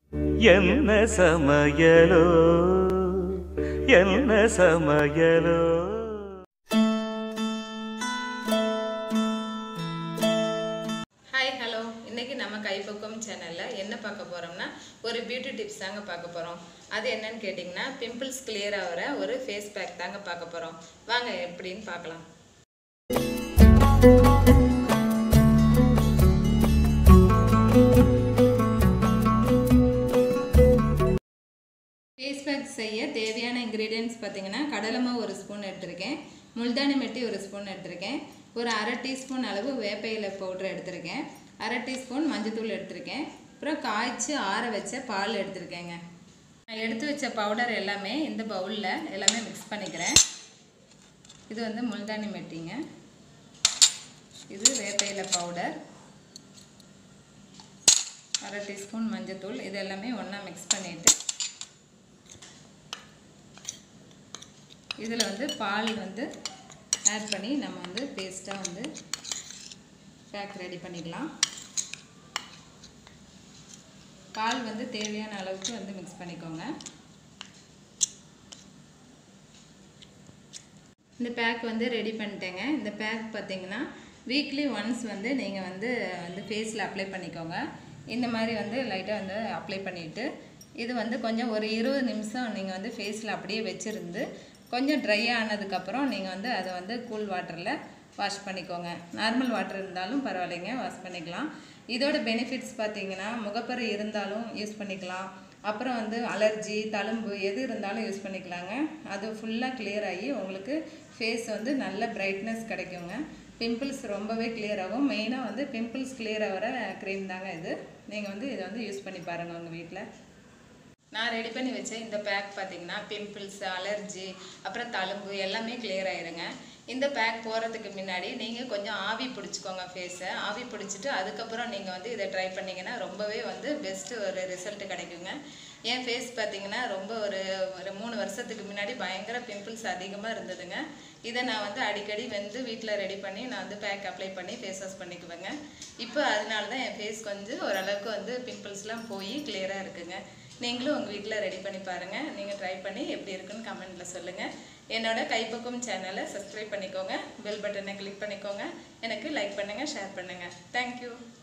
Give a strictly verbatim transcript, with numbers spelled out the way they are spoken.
என்ன சமையலோ என்ன சமையலோ. ஹாய் ஹலோ, இன்னைக்கு நம்ம கைப்பக்கம் சேனல்ல என்ன பார்க்க போறோம்னா ஒரு பியூட்டி டிப்ஸ் தாங்க பார்க்க போறோம். அது என்னன்னு கேட்டிங்கன்னா பிம்பிள்ஸ் கிளியர் ஆகிற ஒரு ஃபேஸ் பேக் தாங்க பார்க்க போறோம். வாங்க எப்படின்னு பார்க்கலாம். ஃபேஸ் பேக் செய்ய தேவையான இன்க்ரீடியன்ட்ஸ் பார்த்தீங்கன்னா கடலை மாவு ஒரு ஸ்பூன் எடுத்திருக்கேன், முல்தானி மெட்டி ஒரு ஸ்பூன் எடுத்திருக்கேன், ஒரு அரை டீஸ்பூன் அளவு வேப்ப இலை பவுடர் எடுத்திருக்கேன், அரை டீஸ்பூன் மஞ்சத்தூள் எடுத்திருக்கேன், அப்புறம் காய்ச்சி ஆற வச்ச பால் எடுத்திருக்கேங்க. நான் எடுத்து வச்ச பவுடர் எல்லாமே இந்த பவுலில் எல்லாமே மிக்ஸ் பண்ணிக்கிறேன். இது வந்து முல்தானி மெட்டிங்க, இது வேப்ப இலை பவுடர், அரை டீஸ்பூன் மஞ்சத்தூள், இது எல்லாமே ஒன்றா மிக்ஸ் பண்ணிவிட்டு இதில் வந்து பால் வந்து ஆட் பண்ணி நம்ம வந்து பேஸ்ட்டாக வந்து பேக் ரெடி பண்ணிக்கலாம். பால் வந்து தேவையான அளவுக்கு வந்து மிக்ஸ் பண்ணிக்கோங்க. இந்த பேக் வந்து ரெடி பண்ணிட்டேங்க. இந்த பேக் பார்த்திங்கன்னா வீக்லி ஒன்ஸ் வந்து நீங்கள் வந்து வந்து ஃபேஸில் அப்ளை பண்ணிக்கோங்க. இந்த மாதிரி வந்து லைட்டாக வந்து அப்ளை பண்ணிவிட்டு இது வந்து கொஞ்சம் ஒரு இருபது நிமிஷம் நீங்கள் வந்து ஃபேஸில் அப்படியே வச்சுருந்து கொஞ்சம் ட்ரை ஆனதுக்கப்புறம் நீங்கள் வந்து அதை வந்து கூல் வாட்டரில் வாஷ் பண்ணிக்கோங்க. நார்மல் வாட்டர் இருந்தாலும் பரவாயில்லைங்க, வாஷ் பண்ணிக்கலாம். இதோட பெனிஃபிட்ஸ் பார்த்தீங்கன்னா முகப்பரு இருந்தாலும் யூஸ் பண்ணிக்கலாம், அப்புறம் வந்து அலர்ஜி தழும்பு எது இருந்தாலும் யூஸ் பண்ணிக்கலாங்க. அது ஃபுல்லாக கிளியர் ஆகி உங்களுக்கு ஃபேஸ் வந்து நல்ல பிரைட்னஸ் கிடைக்குங்க. பிம்பிள்ஸ் ரொம்பவே கிளியர் ஆகும். மெயினாக வந்து பிம்பிள்ஸ் கிளியர் ஆகிற க்ரீம் தாங்க இது. நீங்கள் வந்து இதை வந்து யூஸ் பண்ணி பாருங்கள் உங்கள் வீட்டில். நான் ரெடி பண்ணி வச்சேன் இந்த பேக் பார்த்தீங்கன்னா பிம்பிள்ஸ் அலர்ஜி அப்புறம் தழும்பு எல்லாமே கிளியர் ஆயிருங்க. இந்த பேக் போகிறதுக்கு முன்னாடி நீங்கள் கொஞ்சம் ஆவி பிடிச்சிக்கோங்க ஃபேஸை. ஆவி பிடிச்சிட்டு அதுக்கப்புறம் நீங்கள் வந்து இதை ட்ரை பண்ணிங்கன்னா ரொம்பவே வந்து பெஸ்ட்டு ஒரு ரிசல்ட் கிடைக்குங்க. என் ஃபேஸ் பார்த்தீங்கன்னா ரொம்ப ஒரு ஒரு மூணு வருஷத்துக்கு முன்னாடி பயங்கர பிம்பிள்ஸ் அதிகமாக இருந்ததுங்க. இதை நான் வந்து அடிக்கடி வந்து வீட்டில் ரெடி பண்ணி நான் வந்து பேக் அப்ளை பண்ணி ஃபேஸ் வாஷ் பண்ணிக்குவேங்க. இப்போ அதனால தான் என் ஃபேஸ் கொஞ்சம் ஓரளவுக்கு வந்து பிம்பிள்ஸ்லாம் போய் கிளியராக இருக்குங்க. நீங்களும் உங்கள் வீட்டில் ரெடி பண்ணி பாருங்கள். நீங்கள் ட்ரை பண்ணி எப்படி இருக்குன்னு கமெண்ட்டில் சொல்லுங்கள். என்னோட கைப்பக்கம் சேனலை சப்ஸ்கிரைப் பண்ணிக்கோங்க, பெல் பட்டனை கிளிக் பண்ணிக்கோங்க, எனக்கு லைக் பண்ணுங்கள், ஷேர் பண்ணுங்கள். தேங்க்யூ.